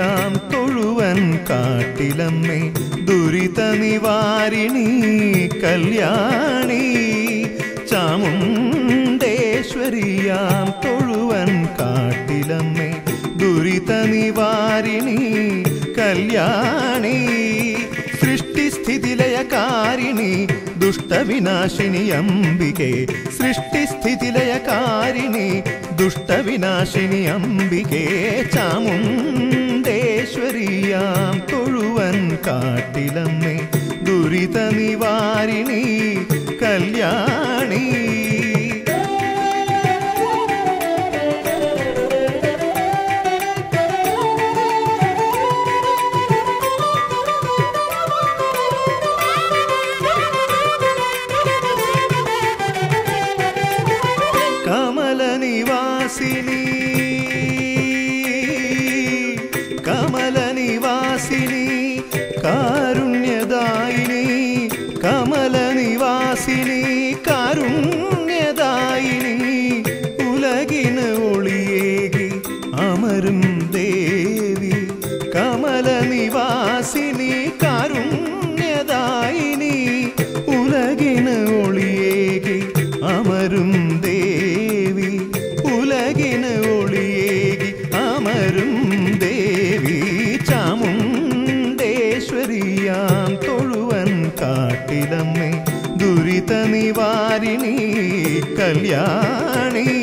ഈശ്വരിയാം തൊഴുവൻ കാട്ടിലമ്മേ ദുരിത നിവാരിണി കല്യാണി ചാമുണ്ടേശ്വരിയാം തൊഴുവൻ കാട്ടിലമ്മേ ദുരിത നിവാരിണി കല്യാണി സൃഷ്ടിസ്ഥിതിലയകാരിണി ദുഷ്ടവിനാശിനി അംബികേ സൃഷ്ടിസ്ഥിതിലയകാരിണി ദുഷ്ടവിനാശിനി അംബികേ ചാമുണ്ടേശ്വരിയാം തൊഴുവൻ കാട്ടിലമ്മേ ദുരിത നിവാരിണി കല്യാണി കമലനിവാസിനി കാരുണ്യദായിനി കമലനിവാസിനി കാരുണ്യദായിനി ഉലകിന് ഒളിയേകി അമരും ദേവി കമലനിവാസിനി കാരുണ്യദായിനി ഉലകിന് ഒളിയേകി അമരും ദേവി ഉലകിന് ഒളിയേകി അമരും ദേവി ചാമുണ്ടേശ്വരിയാം തൊഴുവൻ കാട്ടിലമ്മേ ദുരിത നിവാരിണി കല്യാണി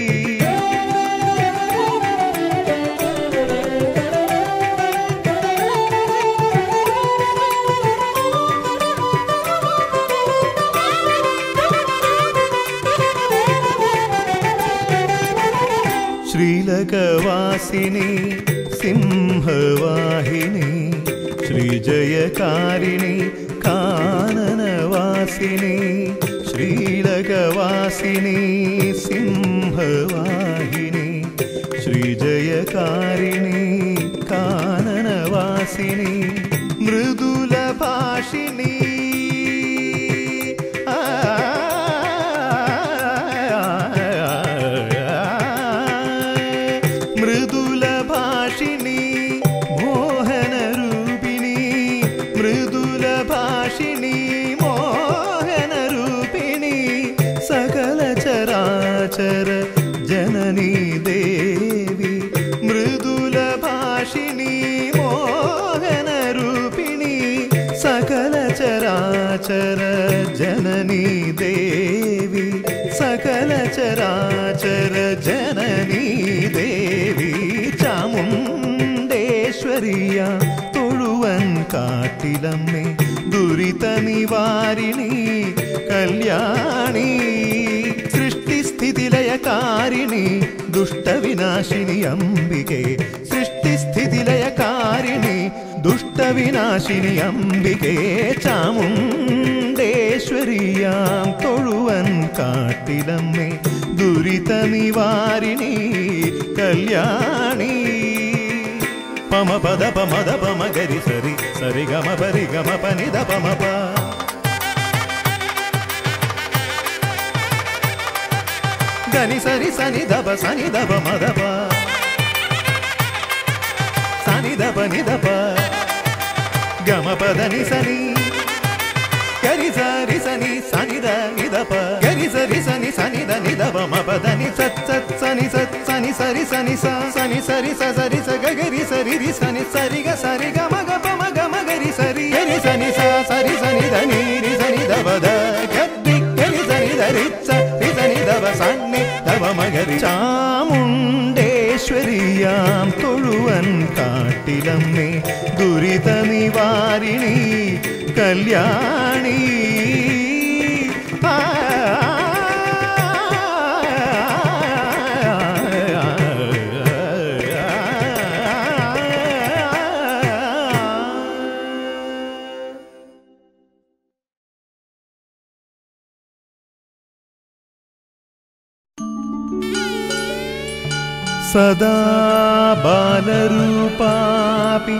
ശ്രീലകവാസിനി സിംഹവാഹിനി ശ്രീജയകാരിണി കാനനവാസിനി ശ്രീലകവാസിനി സിംഹവാഹിനി ശ്രീജയകാരിണി കാനനവാസിനി മൃദുലഭാഷിണി മൃദുലഭാഷിണി മോഹനരൂപിണി മൃദുലഭാഷിണി മോഹനരൂപിണി സകല ചരാചര ജനനി ദേവി മൃദുലഭാഷിണി മോഹനരൂപിണി സകല ചരാചര ജനനി ദേവി സകല ചരാചര ജനനി ദേവി ചാമുണ്ടേശ്വരിയാം തൊഴുവൻ കാട്ടിലമ്മേ ദുരിത നിവാരിണി കല്യാണി സൃഷ്ടിസ്ഥിതിലയകാരിണി ദുഷ്ടവിനാശിനി അംബികേ സൃഷ്ടിസ്ഥിതിലയകാരിണി ദുഷ്ടവിനാശിനി അംബികേ ചാമുണ്ടേശ്വരിയാം തൊഴുവൻ കാട്ടിലമ്മേ ദുരിത നിവാരിണി കല്യാണി പമ പദ പമദ പമ ഗരി സരി സരി ഗമ പരി ഗമ പനിദ പമ പ ഗനി സരി സനി ദപ മദ പ സനി ദപ നിദ പ ഗമ പദ നി സനി ഗരി സരി സനി സനി ദ നിദ പ ഗരി സരി സനി സനി ദ നിദ പ മ പദ നി സത് സത് സനി സരി സനി സ സനി സരി സ സരി സ ഗ ഗരി സരി രി സനി സരി ഗ മ ഗ പ മ ഗ മ ഗരി സരി ഗരി സനി സ സരി സനി ദ നി രി സനി ദ പ ദ ഗരി ഗരി സനി ദ രി സ രി സനി ദ പ സനി ദ പ മ ഗരി ചാമുണ്ടേശ്വരിയാം തൊഴുവൻ കാട്ടിലമ്മേ ദുരിത നിവാരിണി കല്യാണി സദാ ബാലരൂപാപി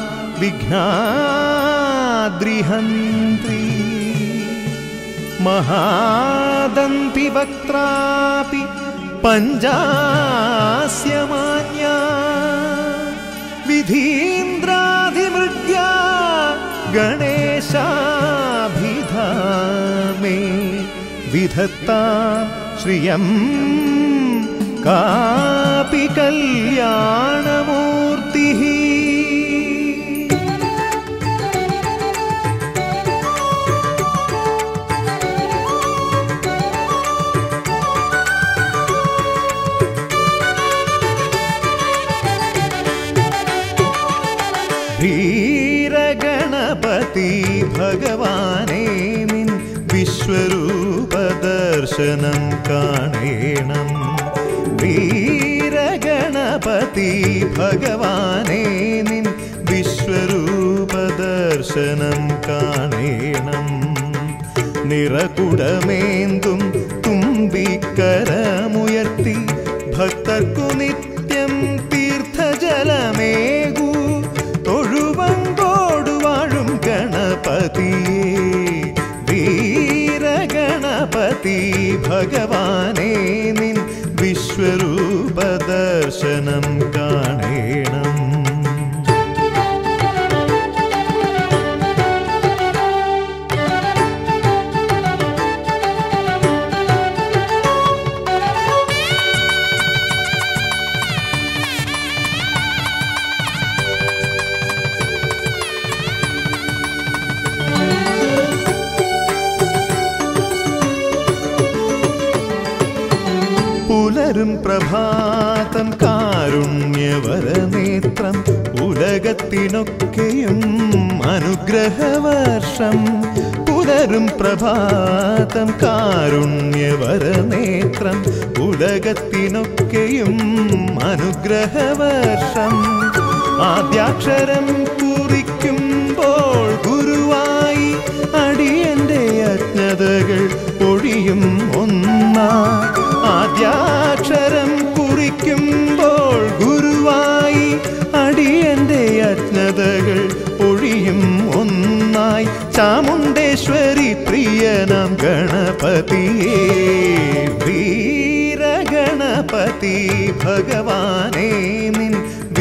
വിഘ്നാദ്രിഹന്ത്രി മഹാദന്തിവക്ത്രാപി പഞ്ചാസ്യമാന്യാ വിധീന്ദ്രമോഹിനി ईशाभिधामे विधत्ता श्रियं कापि कल्याणमूर्तिः ധീരഗണപതി ഭഗവാനേ നിൻ വിശ്വരൂപദർശനം കാണേണം ധീരഗണപതി ഭഗവാനേ നിൻ വിശ്വരൂപദർശനം കാണേണം നിറകുടമേന്തും തുമ്പിക്കരമുയർത്തി ഭക്തർക്കു നിത്യം തീർത്ഥജലമേകൂ തൊഴുവങ്കോടു വാഴും ഗണപതിയേ വീരഗണപതി ഭഗവാനേ നിൻ വിശ്വരൂപദർശനം കാണേണം പുലരും പ്രഭാതം കാരുണ്യവരനേത്രം ഉലകത്തിനൊക്കെയും അനുഗ്രഹവർഷം പുലരും പ്രഭാതം കാരുണ്യവരനേത്രം ഉലകത്തിനൊക്കെയും അനുഗ്രഹവർഷം ആദ്യാക്ഷരം കുറിക്കുമ്പോൾ ഗുരുവായി അടിയന്റെ അജ്ഞതകൾ പൊഴിയും ഒന്നായി ആദ്യാക്ഷരം കുറിക്കുമ്പോൾ ഗുരുവായി അടിയന്റെ അജ്ഞതകൾ പൊഴിയും ഒന്നായി ചാമുണ്ടേശ്വരി പ്രിയനാം ഗണപതിയേ വീരഗണപതി ഭഗവാനേ നിൻ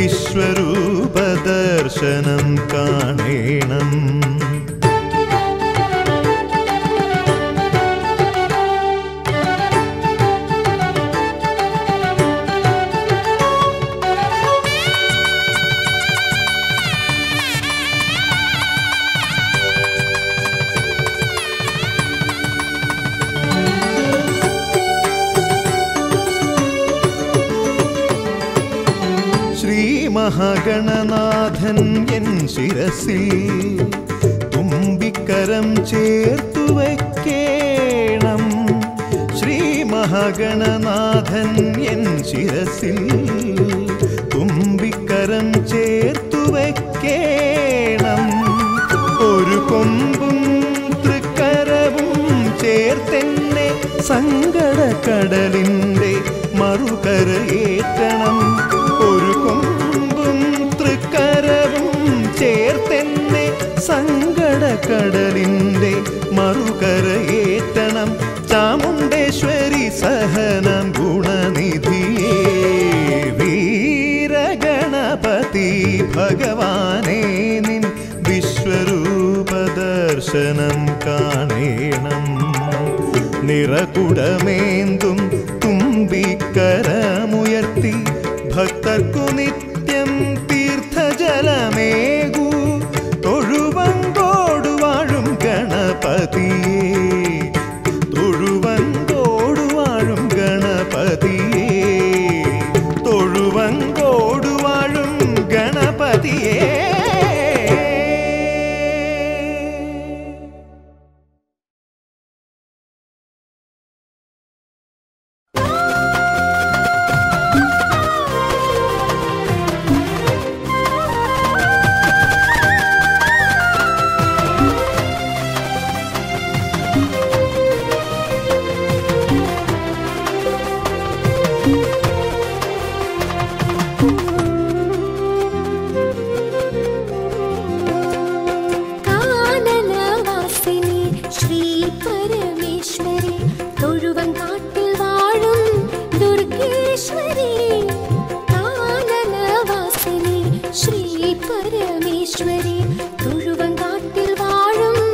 വിശ്വരൂപദർശനം കാണേണം മഹാഗണനാഥൻ എൻ ശിരസിൽ തുമ്പിക്കരം ചേർത്തു വയ്ക്കേണം ശ്രീ മഹാഗണനാഥൻ എൻ ശിരസിൽ തുമ്പിക്കരം ചേർത്തു വയ്ക്കേണം ഒരു കൊമ്പും തൃക്കരവും ചേർത്തെന്നെ സങ്കടക്കടലിൻ്റെ മറുകരയേറ്റണം ഒരു കൊമ്പും തൃക്കരവും ചേർത്തെന്നെ സങ്കടക്കടലിൻ്റെ മറുകരയേറ്റണം ചാമുണ്ടേശ്വരി സഹനം ഗുണനിധിയേ വീരഗണപതി ഭഗവാനേ നിൻ വിശ്വരൂപദർശനം കാണേണം നിറകുടമേന്തും തുമ്പിക്കരമുയർത്തി ഭക്തർക്കു നിത്യം തീർത്ഥജലമേകൂ തൊഴുവങ്കോടു വാഴും ഗണപതിയേ തൊഴുവങ്കോടു വാഴും ഗണപതിയേ തൊഴുവങ്കോടു വാഴും ഗണപതിയേ परमेश्वरी तुळुवंगाट्टिल वाळुम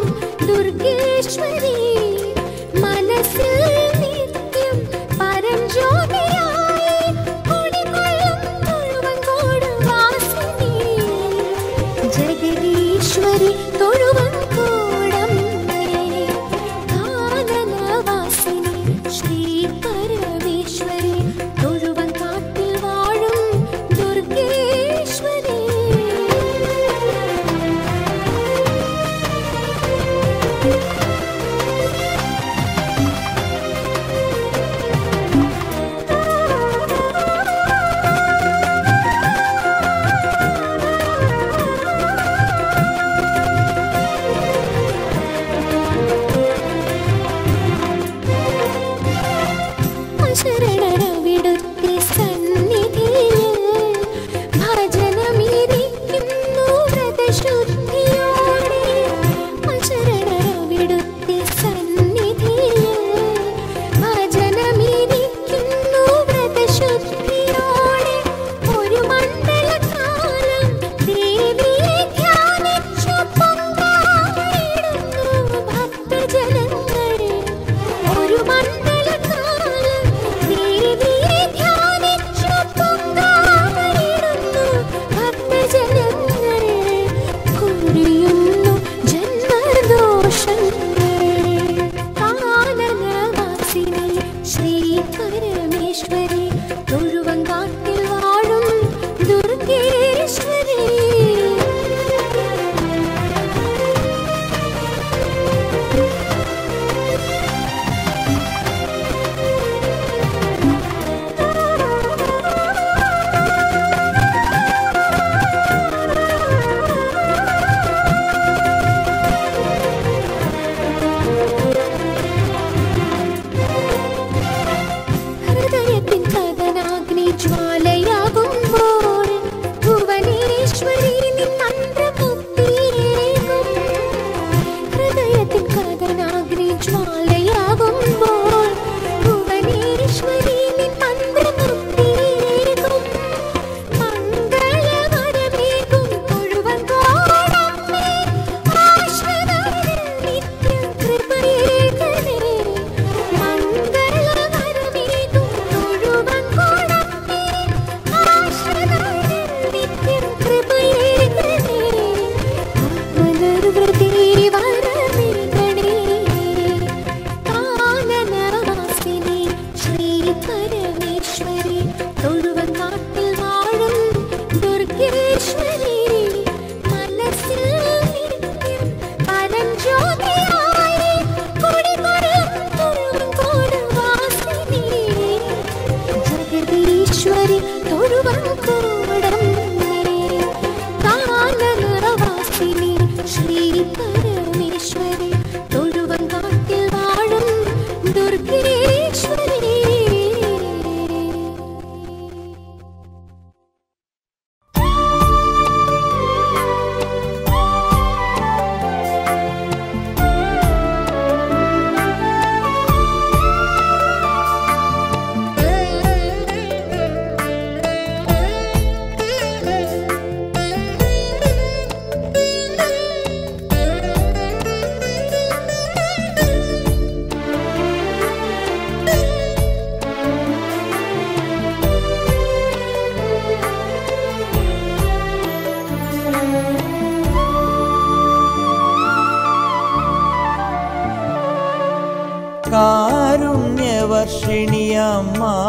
കാരുണ്യവർഷിണിയാം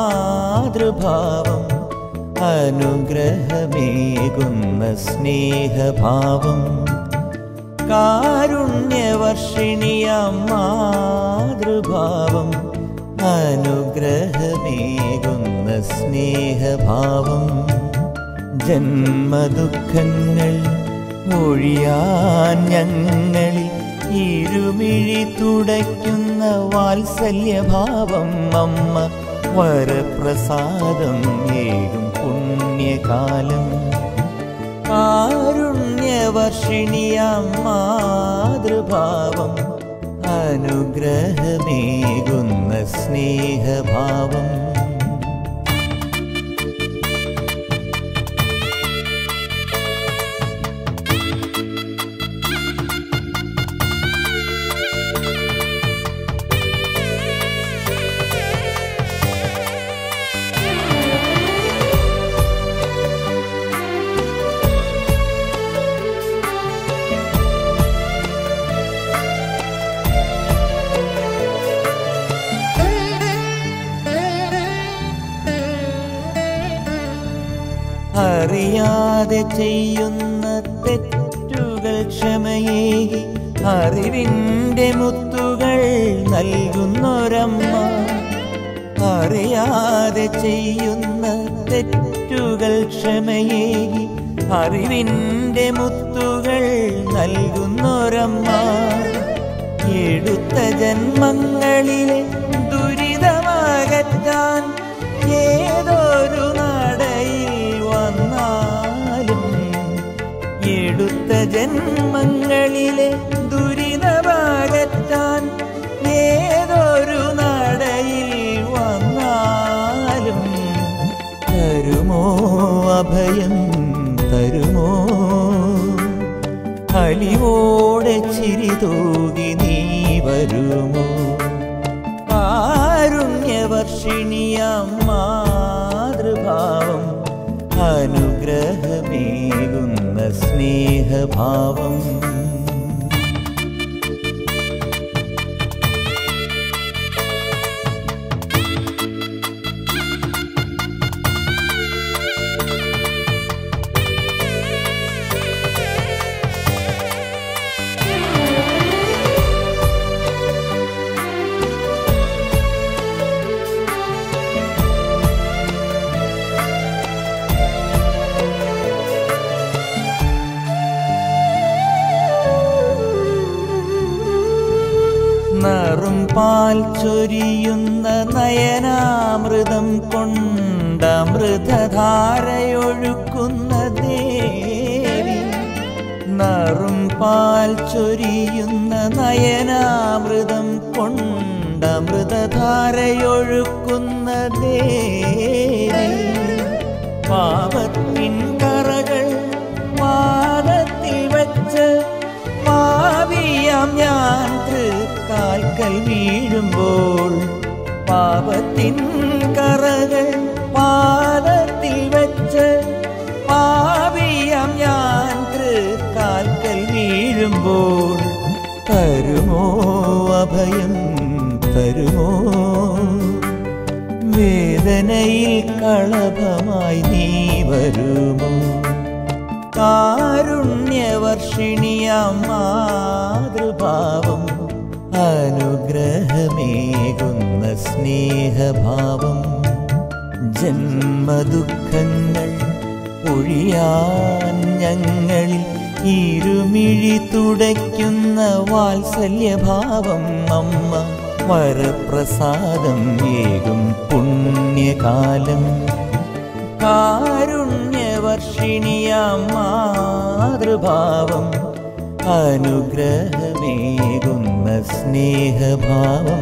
മാതൃഭാവം അനുഗ്രഹമേകുന്ന സ്നേഹഭാവം. കാരുണ്യവർഷിണിയാം മാതൃഭാവം അനുഗ്രഹമേകുന്ന സ്നേഹഭാവം. ജന്മദുഃഖങ്ങൾ ഒഴിയാൻ ഞങ്ങളിൽ ഇരുമിഴി തുടയ്ക്കുന്ന വാത്സല്യഭാവം. അമ്മ വരപ്രസാദം ഏകും പുണ്യകാലം. കാരുണ്യവർഷിണിയാം മാതൃഭാവം അനുഗ്രഹമേകുന്ന സ്നേഹഭാവം. അറിയാതെ ചെയ്യുന്ന തെറ്റുകൾ ക്ഷമയേകി അറിവിൻ്റെ മുത്തുകൾ നൽകുന്നൊരമ്മ. അറിയാതെ ചെയ്യുന്ന തെറ്റുകൾ ക്ഷമയേകി അറിവിൻ്റെ മുത്തുകൾ നൽകുന്നൊരമ്മ. എടുത്ത ജന്മങ്ങളിലെ ദുരിതമകറ്റാൻ ഏതൊരു നടയിൽ വന്നാലും, എടുത്ത ജന്മങ്ങളിലെ ദുരിതമകറ്റാൻ ഏതൊരു നടയിൽ വന്നാലും തരുമോ അഭയം തരുമോ? അലിവോടെ ചിരി തൂകി നീ വരുമോ? കാരുണ്യവർഷിണിയാം മാതൃഭാവം അനുഗ്രഹമേകുന്ന സ്നേഹഭാവം. നറും പാൽ ചൊരിയുന്ന നയനാമൃതം കൊണ്ടമൃതധാരയൊഴുക്കുന്ന ദേവി. നറും പാൽ ചൊരിയുന്ന നയനാമൃതം കൊണ്ടമൃതധാരയൊഴുക്കുന്ന ദേവി. പാപത്തിൻ കറകൾ പാദത്തിൽ വച്ച് പാപിയാം ഞാൻ തൃക്കാൽക്കൽ വീഴുമ്പോൾ, പാപത്തിൻ കറകൾ പാദത്തിൽ വച്ച് പാപിയാം ഞാൻ തൃക്കാൽക്കൽ വീഴുമ്പോൾ തരുമോ അഭയം തരുമോ? വേദനയിൽ കളഭമായി നീ വരുമോ? കാരുണ്യവർഷിണിയാം മാതൃഭാവം അനുഗ്രഹമേകുന്ന സ്നേഹഭാവം. ജന്മദുഃഖങ്ങൾ ഒഴിയാൻ ഞങ്ങളിൽ ഇരുമിഴി തുടയ്ക്കുന്ന വാത്സല്യഭാവം അമ്മ. വരപ്രസാദം ഏകും പുണ്യകാലം. കാരുണ്യവർഷിണിയാം മാതൃഭാവം അനുഗ്രഹമേകുന്ന സ്നേഹഭാവം.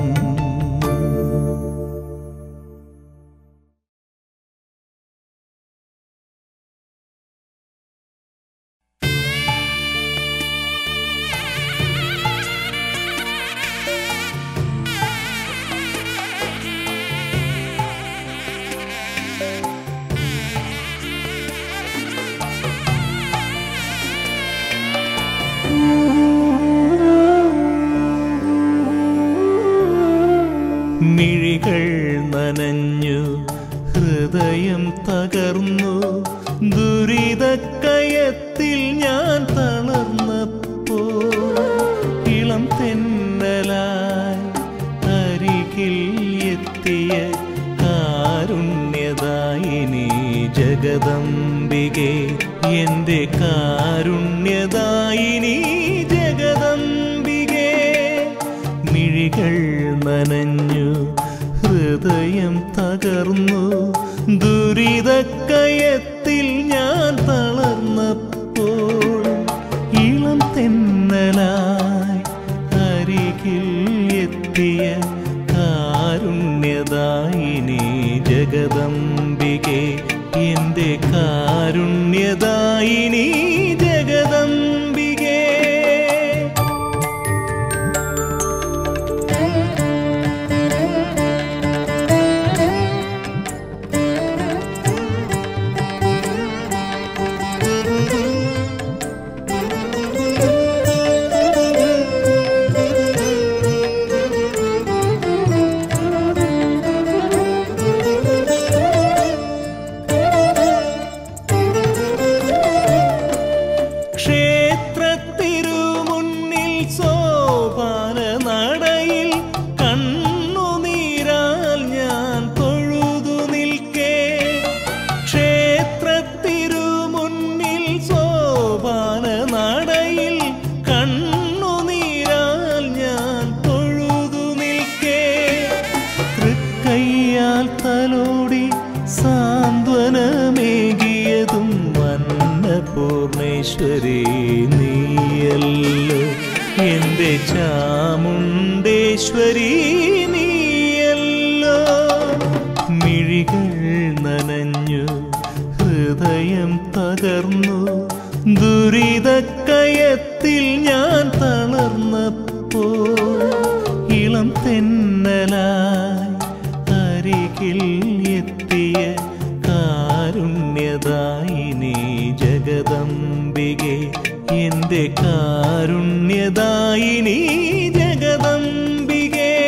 മിഴികൾ നനഞ്ഞു ഹൃദയം തകർന്നു ദുരിതക്കയത്തിൽ ഞാൻ തളർന്നപ്പോൾ ഇളം തെന്നലായി അരികിൽ എത്തിയ കാരുണ്യദായിനി ജഗദംബികേ, എൻ്റെ കാരുണ്യദായിനി ജഗദംബികേ. മിഴികൾ നനഞ്ഞു ഹൃദയം തകർന്നു ദുരിതക്കയത്തിൽ ഞാൻ തളർന്നപ്പോൾ ഇളം തെന്നലായി അരികിൽ എത്തിയ കാരുണ്യദായിനി ജഗദംബികേ, എൻ്റെ കാരുണ്യദായിനി ജഗദംബികേ. ചാമുണ്ടേശ്വരി നീയല്ലോ, എൻ്റെ ചാമുണ്ടേശ്വരി നീയല്ലോ. മിഴികൾ നനഞ്ഞു, ഹൃദയം തകർന്നു, ദുരിതക്കയത്തിൽ ഞാൻ തളർന്നപ്പോൾ ഇളം തെന്നലായി അരികിൽ എത്തിയ കാരുണ്യദായിനി ജഗദംബികെ, എൻ്റെ കാരുണ്യദായിനി ജഗദംബികെ.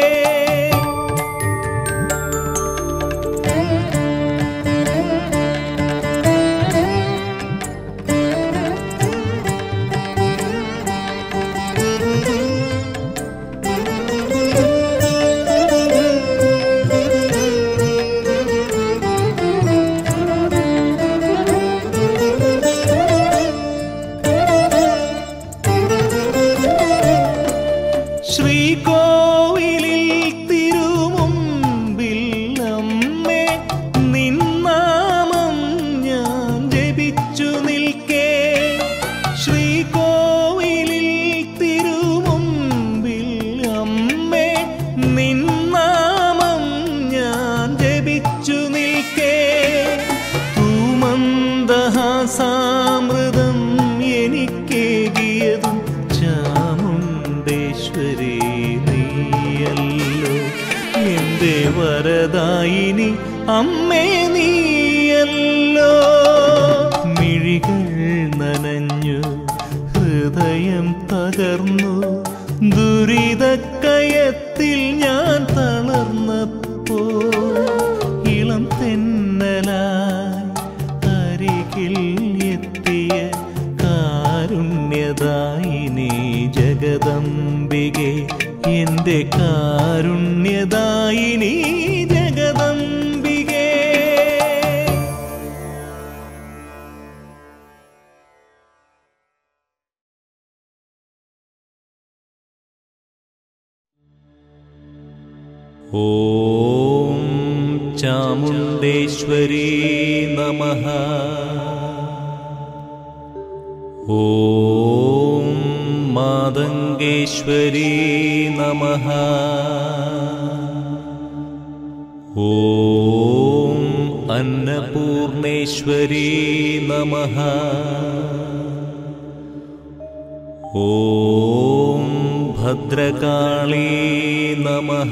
സാമൃതം എനിക്കേകിയതും ചാമുണ്ടേശ്വരി നീയല്ലോ, എൻ്റെ വരദായിനി അമ്മേ നീയല്ലോ. മിഴികൾ നനഞ്ഞു, ഹൃദയം തകർന്നു, ദുരിതക്കയത്തിൽ ഞാൻ തളർന്നപ്പോൾ ഇളം തെന്നലായി അരികിൽ എത്തിയ കാരുണ്യദായിനി ജഗദംബികെ, എൻ്റെ കാരുണ്യദായിനി ജഗദംബികെ. ഓം ചാമുണ്ടേശ്വരി നമഃ. ഓം മാതംഗേശ്വരി നമഃ. ഓം അന്നപൂർണേശ്വരി നമഃ. ഓം ഭദ്രകാളീ നമഃ.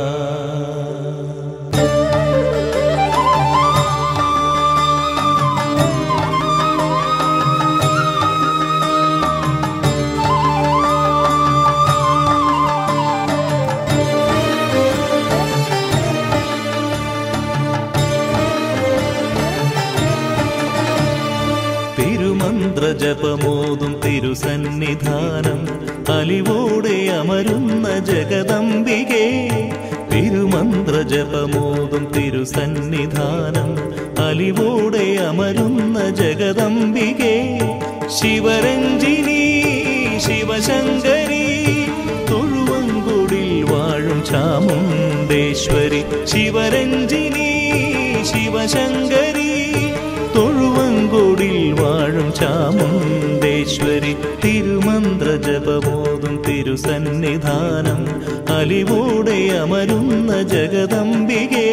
തിരുമന്ത്രജപമോതും തിരുസന്നിധാനം അലിവോടെ അമരുന്ന ജഗദംബികെ, തിരുമന്ത്രജപമോതും തിരുസന്നിധാനം അലിവോടെ അമരുന്ന ജഗദംബികെ. ശിവരഞ്ജിനി ശിവശങ്കരി തൊഴുവങ്കൊടിൽ വാഴും ചാമുണ്ടേശ്വരി, ശിവരഞ്ജിനി ശിവശങ്കരി തൊഴുവങ്കൊടിൽ വാഴും ചാമുണ്ടേശ്വരി. തിരുമന്ത്രജപമോതും തിരുസന്നിധാനം അലിവോടെ അമരുന്ന ജഗദംബികെ.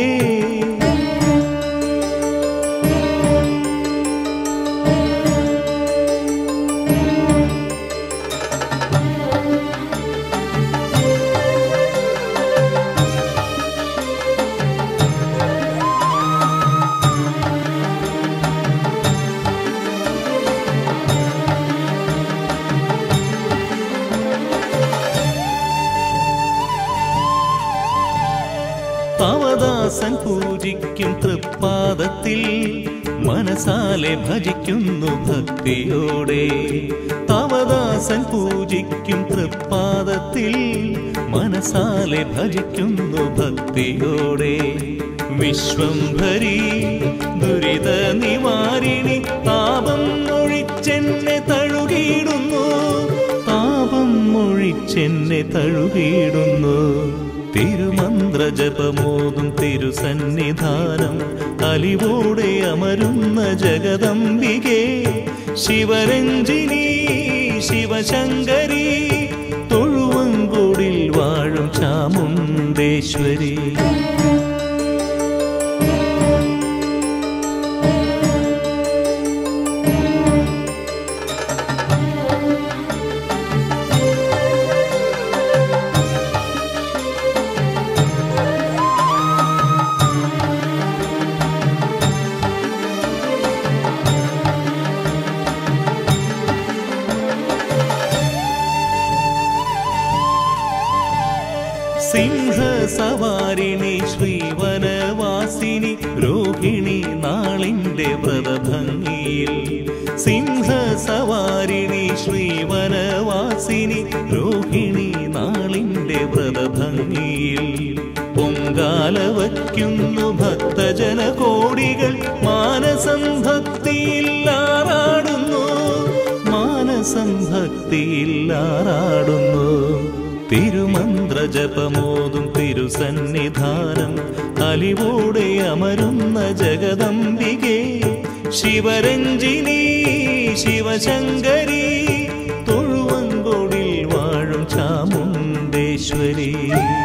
അവദാസൻ പൂജിക്കും തൃപ്പാദത്തിൽ മനസാലെ ഭജിക്കുന്നു ഭക്തിയോടെ. അവദാസൻ പൂജിക്കും തൃപ്പാദത്തിൽ മനസാലെ ഭജിക്കുന്നു ഭക്തിയോടെ. വിശ്വംഭരി ദുരിത നിവാരിണി താപം ഒഴിച്ചെന്നെ തഴുകിയിടുന്നു, താപം ഒഴിച്ചെന്നെ തഴുകിയിടുന്നു. തിരുമന്ത്രജപമോതും തിരുസന്നിധാനം അലിവോടെ അമരുന്ന ജഗദംബികെ, ശിവരഞ്ജിനി ശിവശങ്കരി തൊഴുവങ്കോടിൽ വാഴും ചാമുണ്ടേശ്വരി. സിംഹസവാരിണി ശ്രീവനവാസിനി രോഹിണി നാളിൻ്റെ വ്രതഭംഗിയിൽ. സിംഹസവാരിണി ശ്രീവനവാസിനി രോഹിണി നാളിൻ്റെ വ്രതഭംഗിയിൽ. പൊങ്കാല വയ്ക്കുന്നു ഭക്തജന കോടികൾ മാനസം ഭക്തിയിൽ ആറാടുന്നു, മാനസം ഭക്തിയിൽ ആറാടുന്നു. തിരുമന്ത്രജപമോതും തിരുസന്നിധാനം അലിവോടെ അമരുന്ന ജഗദംബികേ. ശിവരഞ്ജിനി ശിവശങ്കരി തൊഴുവങ്കോടിൽ വാഴും ചാമുണ്ടേശ്വരി.